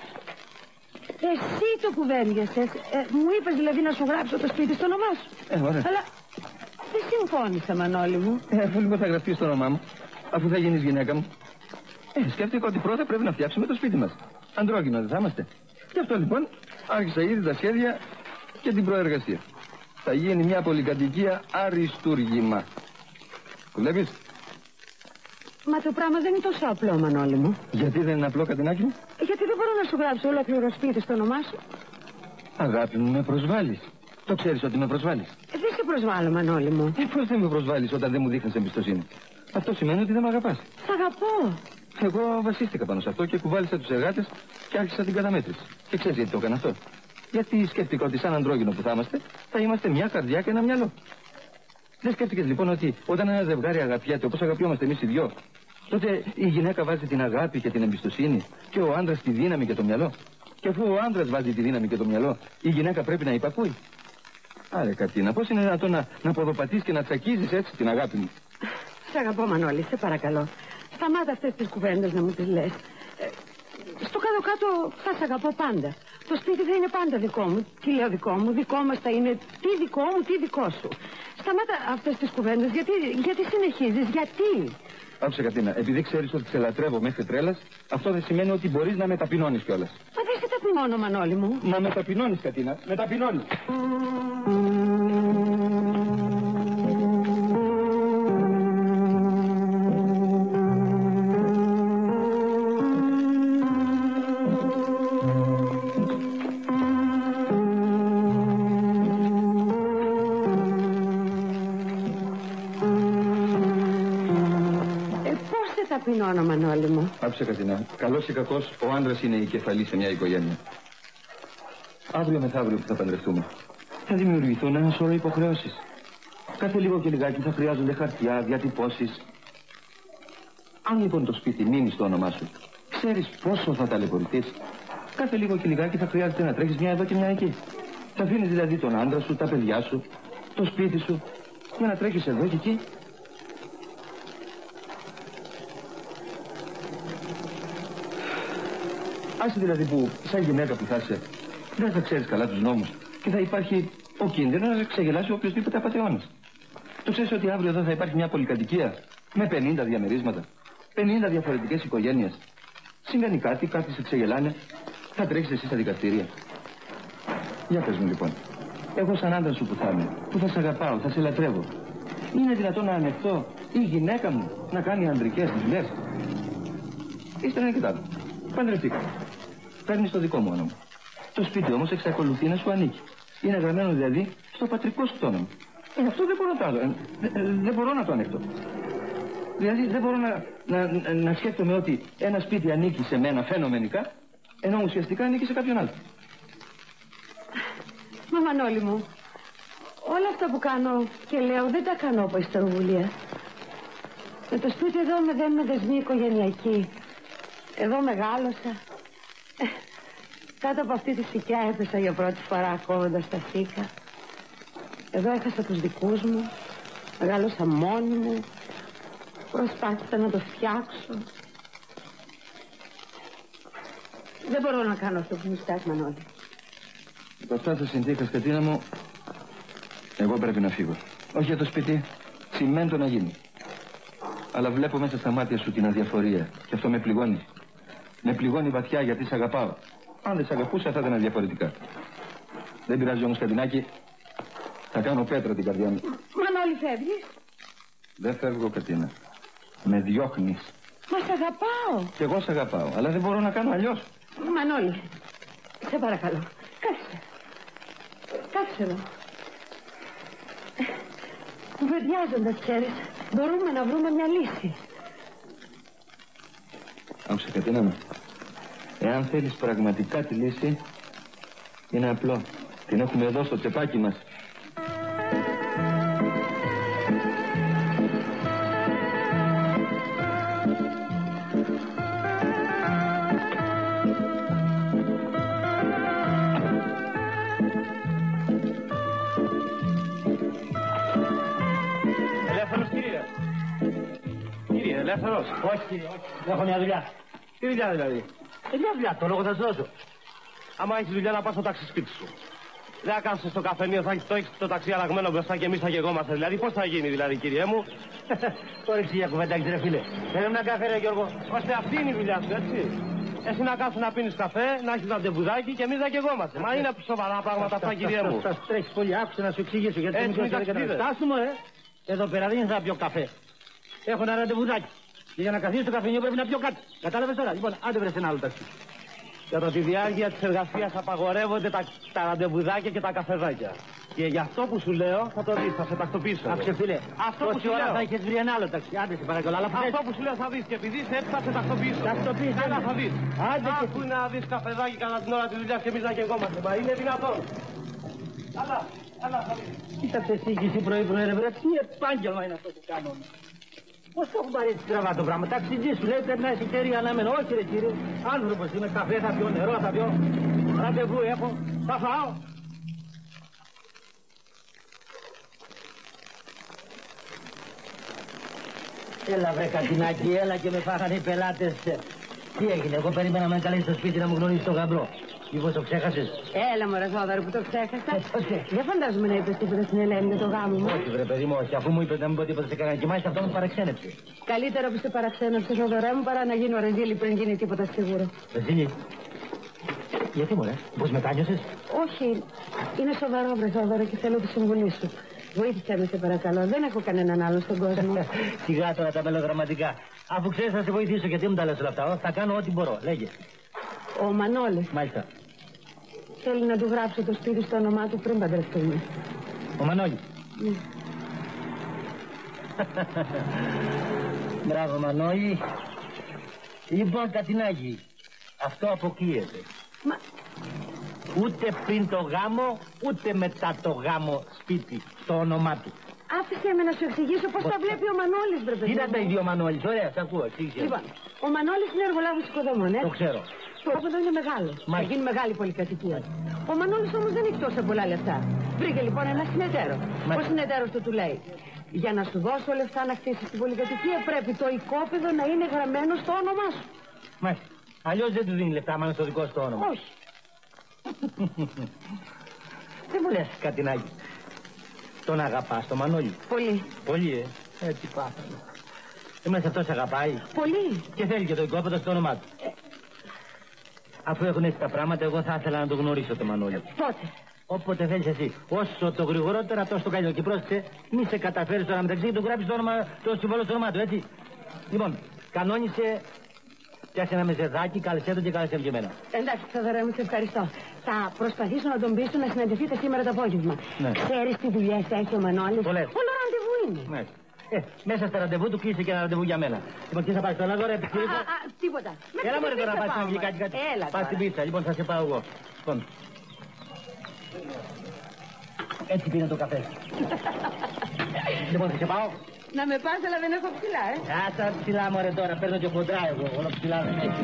Εσύ το κουβέντιασες. Ε, μου είπες δηλαδή να σου γράψω το σπίτι στο όνομά σου. Ε, ωραία. Αλλά δεν συμφώνησα, Μανώλη μου. Ε, αφού λοιπόν θα γραφτεί στο όνομά μου, αφού θα γίνεις γυναίκα μου. Ε, σκέφτηκα ότι πρώτα πρέπει να φτιάξουμε το σπίτι μας. Αντρόγυνο δεν θα είμαστε. Γι' αυτό λοιπόν άρχισα ήδη τα σχέδια και την προεργασία. Θα γίνει μια πολυκατοικία αριστούργημα. Βλέπεις? Μα το πράγμα δεν είναι τόσο απλό, Μανώλη μου. Γιατί δεν είναι απλό, Κατινάκη μου? Γιατί δεν μπορώ να σου γράψω ολόκληρο σπίτι στο όνομά σου. Αγάπη μου, με προσβάλλεις. Το ξέρεις ότι με προσβάλλεις. Ε, δεν σε προσβάλλω, Μανώλη μου. Ε, πώς δεν με προσβάλλεις όταν δεν μου δείχνεις εμπιστοσύνη? Αυτό σημαίνει ότι δεν με αγαπάς. Σ' αγαπώ. Εγώ βασίστηκα πάνω σε αυτό και κουβάλισα τους εργάτες και άρχισα την καταμέτρηση. Και ξέρεις γιατί το έκανα αυτό? Γιατί σκέφτηκα ότι σαν αντρόγυνο που θα είμαστε, θα είμαστε μια καρδιά και ένα μυαλό. Δεν σκέφτηκες λοιπόν ότι όταν ένα ζευγάρι αγαπιέται όπως αγαπιόμαστε εμείς οι δυο, τότε η γυναίκα βάζει την αγάπη και την εμπιστοσύνη και ο άντρας τη δύναμη και το μυαλό. Και αφού ο άντρας βάζει τη δύναμη και το μυαλό, η γυναίκα πρέπει να υπακούει. Άρε Κατίνα, πώς είναι δυνατόν να, να ποδοπατείς και να τσακίζεις έτσι την αγάπη μου? Σ' αγαπώ, Μανώλη, σε παρακαλώ. Σταμάτα αυτές τις κουβέντες να μου τις λες. Ε, στο κάτω-κάτω θα σ' αγαπώ πάντα. Το σπίτι θα είναι πάντα δικό μου. Τι λέω δικό μου, δικό μας θα είναι τι δικό μου, τι δικό σου. Σταμάτα αυτές τις κουβέντες, γιατί, γιατί συνεχίζεις, γιατί? Άκουσε Κατίνα, επειδή ξέρεις ότι σε λατρεύω μέχρι τρέλας, αυτό δεν σημαίνει ότι μπορείς να με ταπεινώνεις κιόλας. Μα δεν σε ταπεινώνω, Μανώλη μου. Μα με ταπεινώνεις, Κατίνα, με ταπεινώνεις. Ταπεινώνω, Μανώλη μου. Άκουσε Κατίνα, καλός ή κακός, ο άντρας είναι η κεφαλή σε μια οικογένεια. Αύριο μεθαύριο που θα παντρευτούμε, θα δημιουργηθούν ένα σωρό υποχρεώσεις. Κάθε λίγο και λιγάκι θα χρειάζονται χαρτιά, διατυπώσεις. Αν λοιπόν το σπίτι μείνει στο όνομά σου, ξέρεις πόσο θα ταλαιπωρηθείς. Κάθε λίγο και λιγάκι θα χρειάζεται να τρέχεις μια εδώ και μια εκεί. Θα αφήνεις δηλαδή τον άντρα σου, τα παιδιά σου, το σπίτι σου, για να τρέχεις εδώ και εκεί. Άσε δηλαδή που σαν γυναίκα που θα είσαι, δεν θα ξέρεις καλά τους νόμους και θα υπάρχει ο κίνδυνος να ξεγελάσει οποιοδήποτε απατεώνας. Το ξέρεις ότι αύριο εδώ θα υπάρχει μια πολυκατοικία με πενήντα διαμερίσματα, πενήντα διαφορετικές οικογένειες. Συμβαίνει κάτι, κάτι σε ξεγελάνε, θα τρέχεις εσύ στα δικαστήρια. Για πες μου λοιπόν, εγώ σαν άντρα σου που θα είμαι, που θα σε αγαπάω, θα σε λατρεύω, είναι δυνατόν να ανεχτώ η γυναίκα μου να κάνει ανδρικές δουλειές? Ύστερα είναι κοιτάξτε. Παντρευτήκαμε. Παίρνεις το δικό μου όνομα. Το σπίτι όμως εξακολουθεί να σου ανήκει. Είναι γραμμένο δηλαδή στο πατρικό σου το όνομα. Ε, αυτό δεν μπορώ να το άλλο. Ε, ε, δεν μπορώ να το ανεχτώ. Δηλαδή δεν μπορώ να, να, να, να σκέφτομαι ότι ένα σπίτι ανήκει σε μένα φαινομενικά, ενώ ουσιαστικά ανήκει σε κάποιον άλλο. Μα Μανώλη μου, όλα αυτά που κάνω και λέω δεν τα κάνω από ιστεροβουλία. Με το σπίτι εδώ με δένουν δεσμοί οικογενειακοί. Εδώ μεγάλωσα. Ε, κάτω από αυτή τη σικιά έπεσα για πρώτη φορά κόβοντας τα σίκα. Εδώ έχασα τους δικούς μου. Μεγάλωσα μόνη μου. Προσπάθησα να το φτιάξω. Δεν μπορώ να κάνω αυτό που μου στάς, Μανώλη. Από αυτά τα συνθήκες, Κατίνα μου, εγώ πρέπει να φύγω. Όχι για το σπίτι, τσιμέντο να γίνει. Αλλά βλέπω μέσα στα μάτια σου την αδιαφορία και αυτό με πληγώνει. Με πληγώνει βαθιά γιατί σε αγαπάω. Αν δεν σε αγαπούσα θα ήταν διαφορετικά. Δεν πειράζει όμως, Κατινάκη, θα κάνω πέτρα την καρδιά μου. Μανώλη, φεύγεις? Δεν φεύγω, Κατίνα. Με διώχνεις. Μα σ' αγαπάω. Κι εγώ σ' αγαπάω, αλλά δεν μπορώ να κάνω αλλιώς. Μανώλη, σε παρακαλώ, κάθισε. Κάθισε εδώ. Κουβεντιάζοντας, ξέρεις, μπορούμε να βρούμε μια λύση. Άκουσε, Κατίνα μου. Εάν θέλεις πραγματικά τη λύση, είναι απλό. Την έχουμε εδώ στο τσεπάκι μας. Ελεύθερος, κύριε. Κύριε, ελεύθερος. Όχι, κύριε, όχι. Έχω μια δουλειά. Τι δουλειά δηλαδή? Ε, μια δουλειά, το λόγο θα σου δώσω. Άμα έχεις δουλειά να πας στο ταξί σπίτι σου. Δεν θα κάθεσαι στο καφενείο, θα έχεις το, έχεις το ταξί αλλαγμένο μπροστά και εμείς θα γεγόμαστε. Δηλαδή, πώς θα γίνει, δηλαδή, κύριε μου? Τώρα εσύ για κουβέντα, ρε φίλε. Θέλω ένα καφέ, ρε Γιώργο. Ώστε αυτή είναι η δουλειά σου, έτσι. Εσύ να κάθεσαι να πίνεις καφέ, να έχεις ραντεβουδάκι και εμείς να γεγόμαστε. Μα είναι σοβαρά πράγματα αυτά, κύριε μου. Θα τρέχεις πολύ, άκουσε να σου εξηγήσω. Γιατί Έτσι, μην ταξιδεύεις. Στάσου μου, ρε. Εδώ πέρα δεν είναι να πιω καφέ. Έχω ένα ραντεβουδάκι. Και για να καθίσει στο καφενείο πρέπει να πιω κάτι. Κατάλαβες τώρα. Λοιπόν, άντε βρες ένα άλλο ταξί. Κατά τη διάρκεια της εργασίας απαγορεύονται τα, τα ραντεβουδάκια και τα καφεδάκια. Και γι' αυτό που σου λέω θα το δεις, θα σε τακτοποιήσω. Άκουσε φίλε, αυτό που σου ώρα λέω. θα έχεις βρει ένα άλλο ταξί. Άντε σε παρακαλώ. Αλλά αυτό που σου λέω θα δεις και επειδή είσαι έτσι θα σε τακτοποιήσω. Τακτοποιήσω. Καλά θα δεις. Άντε και Άκου να δεις καφεδάκι κατά την ώρα της δουλειάς και εμείς να γεγόμαστε. Μα είναι δυνατόν. Καλά, καλά θα δεις. Κοίταξε εσύ και εσύ πρωί πρωί ρε βρε. Τι επάγγελμα είναι αυτό που κάνω. Πώς το έχουν πάρει έτσι τραβά το πράγμα. Ταξιτζή σου λέει πρέπει να είσαι χέρι αναμένο. Όχι ρε κύριε. Άνθρωπος είμαι, καφέ θα πιω, νερό θα πιω. Ραντεβού έχω. Θα φάω. Έλα βρε Κατινάκη, έλα και με φάγανε οι πελάτες. Τι έγινε, εγώ περίμενα να με καλέσει στο σπίτι να μου γνωρίσει τον γαμπρό. Μήπως το ξέχασες? Έλα μωρέ Θόδωρο που το ξέχασα. Δεν φαντάζομαι να είπες τίποτα στην Ελένη για το γάμο μου. Όχι βρε παιδί μου, όχι. Αφού μου είπες να μην πω τίποτα σε κανένα και μάλιστα αυτό μου παραξένεψε. Καλύτερα που σε παραξένεψε Θόδωρέ μου παρά να γίνω ρεζίλη πριν γίνει τίποτα σίγουρο. Ρεζίλη? Γιατί μωρέ, πώς μετάνιωσες? Όχι, είναι σοβαρό βρε Θόδωρο και θέλω τη συμβουλή σου. Βοήθησε με σε παρακαλώ, δεν έχω κανέναν άλλο στον κόσμο. Σιγά τώρα τα μελοδραματικά. Αφού ξέρεις θα σε βοηθήσω γιατί μου τα λες όλα αυτά. Θα κάνω ό,τι μπορώ, λέγε. Ο Μανώλης. Μάλιστα. Θέλει να του γράψω το σπίτι στο όνομά του πριν παντρευτούμε. Ο Μανώλης. Ναι. Μπράβο Μανώλη. Λοιπόν Κατινάκη, αυτό αποκλείεται. Μα... Ούτε πριν το γάμο, ούτε μετά το γάμο σπίτι, στο όνομά του. Άφησε με να σου εξηγήσω πώς τα βλέπει ο Μανώλης, βρε παιδί. Κοίτα τα ίδια ο Μανώλης, ωραία, σ' ακούω, εξήγησε. Λοιπόν, ο Μανώλης είναι εργολάβος οικοδομών, ε. Το ξέρω. Το όπεδο είναι μεγάλο. Θα γίνει μεγάλη πολυκατοικία. Ο Μανώλης όμως δεν έχει τόσα πολλά λεφτά. Βρήκε λοιπόν ένα συνεταίρο. Ο συνεταίρος του του λέει: για να σου δώσω λεφτά να χτίσεις την πολυκατοικία, πρέπει το οικόπεδο να είναι γραμμένο στο όνομά σου. Μάλιστα. Αλλιώς δεν του δίνει λεφτά, μάλλον στο δικό σου όνομα. Όχι. Δεν μου λες Κατινάκη. Τον αγαπάς τον Μανώλη? Πολύ. Πολύ, ε. Έτσι πάθαμε. Εμάς αυτός αγαπάει. Πολύ. Και θέλει και το οικόπεδο στο όνομά του. Ε. Αφού έχουν έτσι τα πράγματα, εγώ θα ήθελα να το γνωρίσω το Μανώλη. Πότε? Όποτε θέλεις εσύ. Όσο το γρηγορότερα, τόσο το καλύτερο. Και πρόσεξε, μη σε καταφέρεις τώρα μεταξύ και του γράψεις το όνομα, το συμβόλαιο στο όνομά του, έτσι. Λοιπόν, κανόνισε. Φτιάξε ένα μεζεδάκι, κάλεσέ τον και κάλεσέ και εμένα. Εντάξει, Θοδωρέ μου, σε ευχαριστώ. Θα προσπαθήσω να τον πείσω να συναντηθείτε σήμερα το απόγευμα. Ναι. Ξέρεις τι δουλειές έχει ο Μανώλης? Πολλές. Όλο ραντεβού είναι. Ναι. Ε, μέσα στα ραντεβού του κλείσε και ένα ραντεβού για μένα. Λοιπόν, τι θα πάρεις τώρα, τώρα, επιχειρήσω. Α, α, τίποτα. Έλα μωρέ τώρα να πας να βγει κάτι κάτι. Έλα πας στην πίτσα, λοιπόν θα σε πάω εγώ. Λοιπόν. Έτσι πίνε το καφέ. Λοιπόν, θα σε πάω. Να με πας, αλλά δεν έχω ψηλά, ε. Άσα ψηλά μωρέ τώρα, παίρνω και χοντρά εγώ, όλο ψηλά δεν έχει.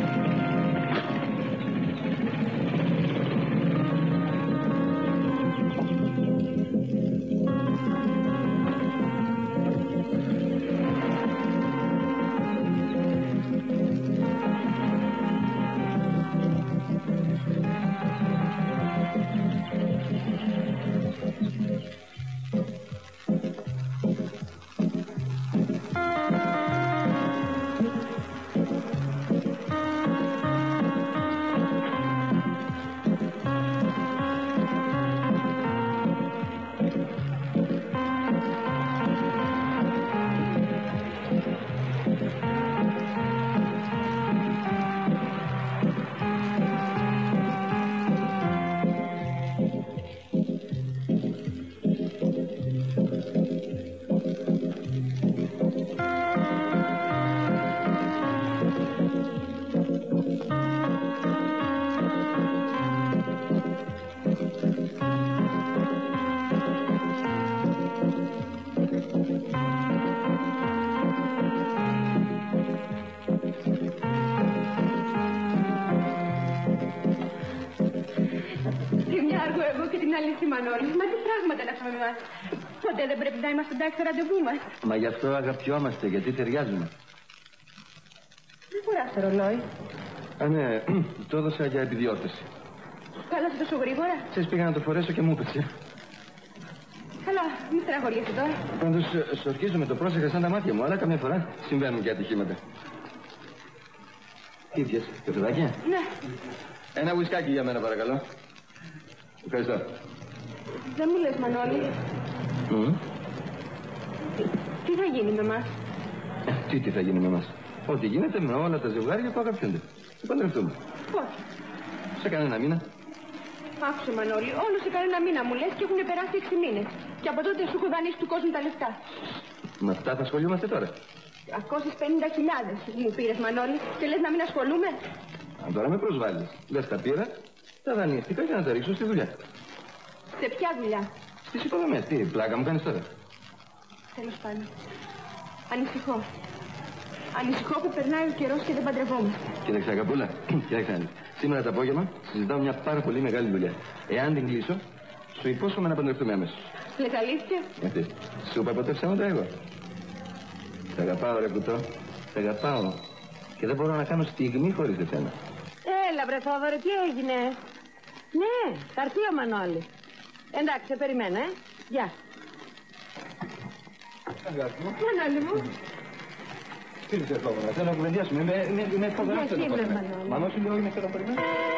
Μανώλης, μα τι πράγματα να φάμε εμάς. Ποτέ δεν πρέπει να είμαστε εντάξει στο ραντεβού μας. Μα γι' αυτό αγαπιόμαστε, γιατί ταιριάζουμε. Δεν φοράς το ρολόι. Α, ναι, το έδωσα για επιδιόρθωση. Κάλασε τόσο γρήγορα. Ξέρεις, πήγα να το φορέσω και μου έπαιξε. Καλά, μη στεναχωριέσαι τώρα. Πάντως, σορκίζομαι, το πρόσεχα σαν τα μάτια μου, αλλά καμιά φορά συμβαίνουν και ατυχήματα. Τι πιες, καφεδάκια? Ναι. Ένα ουισκάκι για μένα, παρακαλώ. Ευχαριστώ. Δεν μου λες, Μανώλη. Mm. Τι, τι θα γίνει με εμάς? Τι, τι θα γίνει με εμάς? Ό,τι γίνεται με όλα τα ζευγάρια που αγαπιούνται. Θα παντρευτούμε. Πώς? Σε κανένα μήνα. Άκουσε, Μανώλη, όλο σε κανένα μήνα μου λες και έχουν περάσει έξι μήνες. Και από τότε σου έχω δανείσει του κόσμου τα λεφτά. Με αυτά θα ασχολούμαστε τώρα. διακόσιες πενήντα χιλιάδες μου πήρες, Μανώλη, και λες να μην ασχολούμαι. Αν τώρα με προσβάλλεις, λες τα πήρα, τα δανείστηκα για να τα ρίξω στη δουλειά. Σε ποια δουλειά? Στις υποδομές, τι πλάκα μου κάνεις τώρα? Τέλος πάντων. Ανησυχώ. Ανησυχώ που περνάει ο καιρός και δεν παντρευόμαστε. Κοίταξε, αγαπούλα, κοίταξε. Σήμερα το απόγευμα συζητάω μια πάρα πολύ μεγάλη δουλειά. Εάν την κλείσω, σου υπόσχομαι να παντρευτούμε αμέσως. Λες αλήθεια? Γιατί, σου είπα ποτέ ψέματα εγώ. Σ' αγαπάω, ρε κουτό. Σ' αγαπάω. Και δεν μπορώ να κάνω στιγμή χωρίς εσένα. Έλα, βρε Θόδωρε, τι έγινε? Ναι, θα έρθει ο Μανώλης. Εντάξει, σε περιμένω, ε. Γεια. Αγάπη μου. Μανώλη μου. Τι είσαι εδώ, θέλω να κουβεντιάσουμε. Είμαι φοβερός εσύ, βρε Μανώλη. Μανώλη, λέω, είμαι εδώ περιμένω.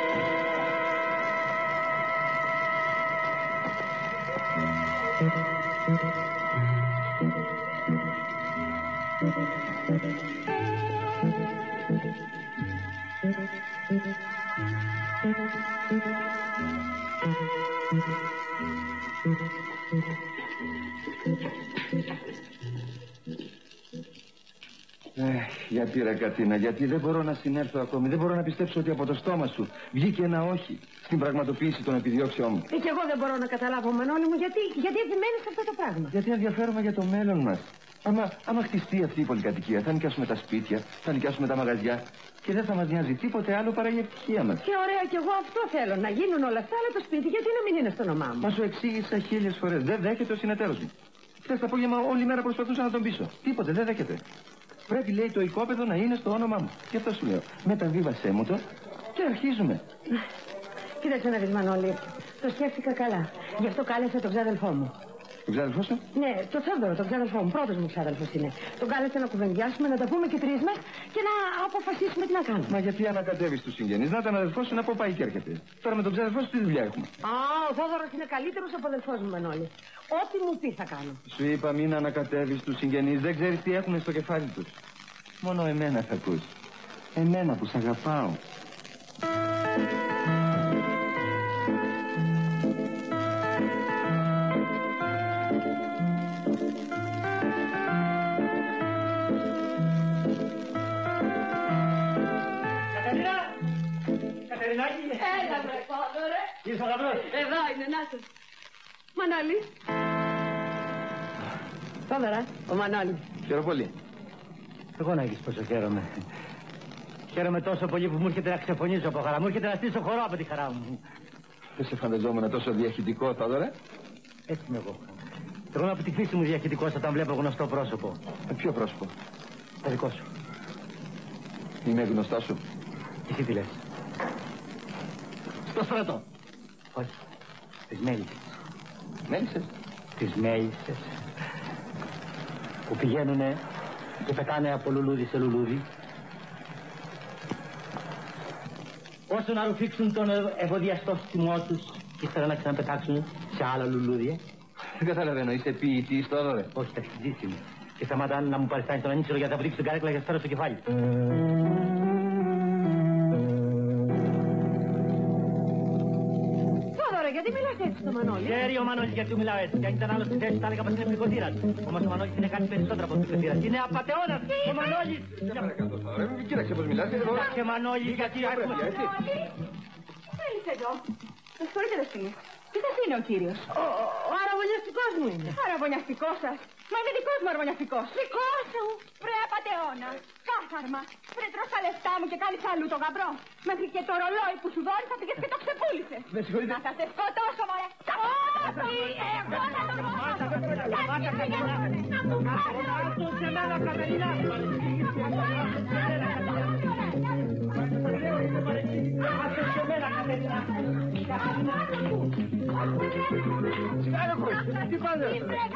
Γιατί ρε Κατίνα, γιατί δεν μπορώ να συνέλθω ακόμη. Δεν μπορώ να πιστέψω ότι από το στόμα σου βγήκε ένα όχι στην πραγματοποίηση των επιδιώξεών μου. Ε, και εγώ δεν μπορώ να καταλάβω, Μανώλη μου, γιατί, γιατί επιμένεις σε αυτό το πράγμα. Γιατί ενδιαφέρομαι για το μέλλον μας. Άμα, άμα χτιστεί αυτή η πολυκατοικία, θα νοικιάσουμε τα σπίτια, θα νοικιάσουμε τα μαγαζιά και δεν θα μας νοιάζει τίποτε άλλο παρά η ευτυχία μας. Και ωραία, και εγώ αυτό θέλω. Να γίνουν όλα αυτά, αλλά το σπίτι γιατί να μην είναι στο όνομά μου. Μα σου εξήγησα χίλιες φορές. Δεν δέχεται ο συνεταίρος μου. Χθες το απόγευμα όλη μέρα προσπαθούσα να τον πείσω. Τίποτε, δεν δέχεται. Πρέπει, λέει, το οικόπεδο να είναι στο όνομά μου. Και αυτό σου λέω. Μεταβίβασέ μου το και αρχίζουμε. Κοίταξε να δεις, Μανώλη. Το σκέφτηκα καλά. Γι' αυτό κάλεσα τον ξάδελφό μου. Τον ξάδελφό σου? Ναι, το Θόδωρο, τον ξάδελφό μου. Πρώτος μου ξάδελφος είναι. Τον κάλεσα να κουβεντιάσουμε, να τα πούμε και τρεις μας και να αποφασίσουμε τι να κάνουμε. Μα γιατί ανακατεύεις τους συγγενείς? Να τον αδελφό σου να πω πάει και έρχεται. Τώρα με τον ξάδελφό σου τι δουλειά έχουμε? Α, ο Θόδωρος είναι καλύτερος από αδελφός μου, Μανώλη. Ό,τι μου πει θα κάνω. Σου είπα μην ανακατεύεις τους συγγενείς. Δεν ξέρεις τι έχουν στο κεφάλι τους. Μόνο εμένα θα ακούς. Εμένα που σ' αγαπάω. Κατερίνα! Κατερινάκη! Έλα, βρε Θόδωρε. Ήρθε ο γαμπρός. Εδώ είναι, να σου. Μανώλη. Θόδωρα, ο Μανώλης. Χαίρομαι πολύ. Εγώ να έχεις πόσο χαίρομαι. Χαίρομαι τόσο πολύ που μου έρχεται να ξεφωνήσω από χαρά. Μου έρχεται να στήσω χορό από τη χαρά μου. Δεν σε φανταζόμουν τόσο διαχυτικό, Θόδωρε. Έτσι είμαι εγώ. Εγώ είμαι από τη φύση μου διαχυτικός όταν βλέπω γνωστό πρόσωπο. Ε, ποιο πρόσωπο? Το δικό σου. Είμαι γνωστά σου. Και εσύ τι λες? Στο στρατό. Όχι. Τις μέλισσες. Μέλισσες? Τις μέλισσες. Που πηγαίνουνε και πετάνε από λουλούδι σε λουλούδι. Όσο να ρουφήξουν τον ευωδιαστό θυμό τους και ύστερα να ξαναπετάξουν σε άλλα λουλούδια. Δεν καταλαβαίνω, είσαι ποιητής, Θόδωρε? Όχι, ταξιτζής είμαι. Και σταματά να μου παριστάνει τον ανήξερο για να βρήξει την καρέκλα για σφαίρα στο κεφάλι. Θόδωρα, γιατί μιλάς έτσι στο Μανώλη? Ξέρει ο Μανώλης γιατί του μιλάω έτσι. Και αν ήταν άλλο στη θέση θα έλεγα πως είναι πληκοτήρας. Όμως ο Μανώλης είναι κάτι περισσότερο από πληκοτήρας. Είναι απατεώνας. Ο Μανώλης. Κοίταξε πως μιλάς. Και Μανώλης γιατί έχουμε... Τι είσαι εδώ? Με συγχωρείτε, Δεσπίνη. Τι σας είναι ο κύριος? Ο, ο αραβωνιαστικός μου είναι. Αραβωνιαστικός σας? Μα είναι δικός μου αραβωνιαστικός. Δικός σου? Βρε απατεώνα. Κάθαρμα. Βρε τρως τα λεφτά μου και κάνεις αλλού το γαμπρό. Μέχρι και το ρολόι που σου δώνει θα πήγες και το ξεπούλησες. Με συγχωρείτε. Να θα σε σκοτώσω, μωρέ. Όχι, εγώ θα τον σκοτώσω. Τι πάνε?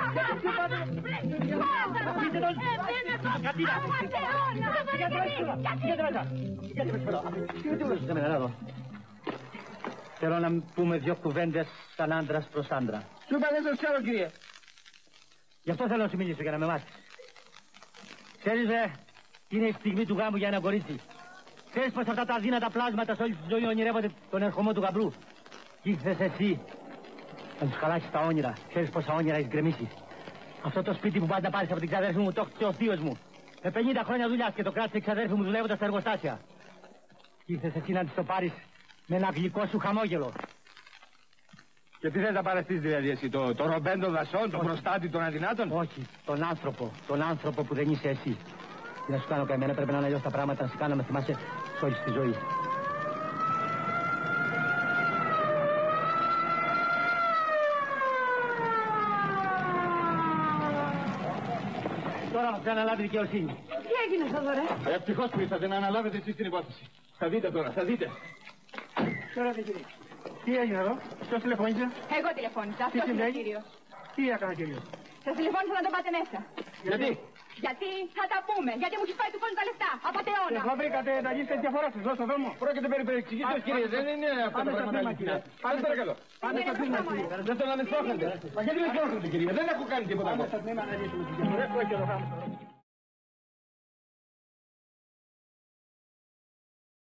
Θέλω να πούμε δυο κουβέντες σαν άντρας προς άντρα. Σου είπα δεν σας ξέρω, κύριε. Γι' αυτό θέλω να σου μιλήσω για να με μάθεις. Ξέρεις, ρε, είναι η στιγμή του γάμου για ένα κορίτσι. Ξέρεις πως αυτά τα αδύνατα πλάσματα σε όλη τη ζωή ονειρεύονται τον ερχομό του γαμπρού. Κι ήρθες εσύ να τους χαλάσεις τα όνειρα. Ξέρεις πόσα όνειρα έχεις γκρεμίσει. Αυτό το σπίτι που πάντα πάρεις από την ξαδέρφη μου το χτισε ο θείος μου. Με πενήντα χρόνια δουλειάς και το κράτησε η ξαδέρφη μου δουλεύοντας στα εργοστάσια. Κι ήρθες εσύ να της το πάρεις με ένα γλυκό σου χαμόγελο. Και τι θες να παραστείς δηλαδή εσύ, το, το ρομπέν των δασών, το προστάτη των αδυνάτων? Όχι, τον άνθρωπο, τον άνθρωπο που δεν είσαι εσύ. Τι να σου κάνω καημένα, πρέπει να είναι αλλιώς τα πράγματα, να σε κάνω να με θυμάσαι σ' όλη τη ζωή. Τώρα μας κάνει αναλάβει δικαιοσύνη. Τι έγινε, Θοδωρέ? Ευτυχώς που ήρθατε να αναλάβετε εσείς την υπόθεση. Θα δείτε τώρα, θα δείτε. Τώρα δεν κύριε. Τι έγινε εδώ, ποιος τηλεφώνησε? Εγώ τηλεφώνησα, Τι αυτός είναι ο συμβαίνει? κύριος. Τι έκανα κύριο? Σας τηλεφώνησα να το πάτε μέσα. Γιατί? Γιατί θα τα πούμε, γιατί μου έχεις πάει του κόσμου τα λεφτά. Απατεώνα. Εγώ βρήκατε να γίνετε διαφορά σας, δώσω δρόμο. Πρόκειται περί παρεξηγήσεως, κύριε, δεν είναι αυτά τα πράγματα. Πάμε παρακαλώ. Πάμε στο τμήμα, κύριε. Δεν θέλω να με σπρώχνετε. Μα γιατί με σπρώχνετε, κύριε, δεν έχω κάνει τίποτα. Πάμε στο τμήμα να λύσουμε τη διαφορά που έχει εδώ πάνω.